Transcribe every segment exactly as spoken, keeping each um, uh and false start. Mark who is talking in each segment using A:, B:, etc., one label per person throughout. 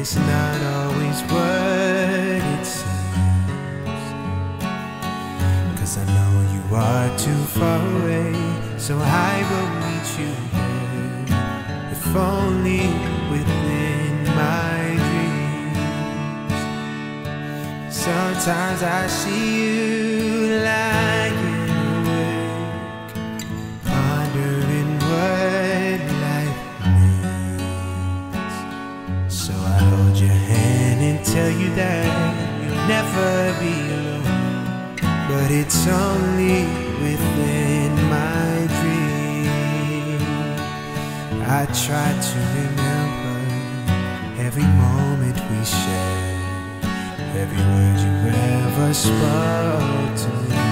A: it's not always what it seems. 'Cause I know you are too far away, so I will meet you there, if only within my dreams. Sometimes I see you lying awake, pondering what life means. So I hold your hand and tell you that you'll never be alone, but it's only within my dream. I try to remember every moment we shared, every word you ever spoke to me,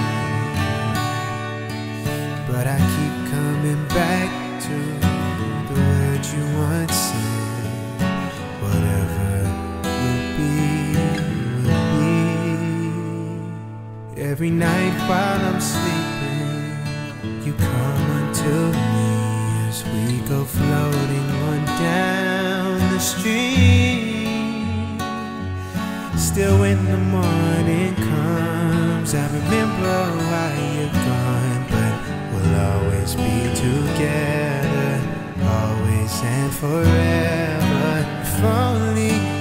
A: but I keep coming back to the words you once said. Whatever will be, will be. Every night while I'm sleeping, you come unto me as we go floating on down the stream. Still when the morning comes, I remember why you're gone, but we'll always be together, always and forever. If only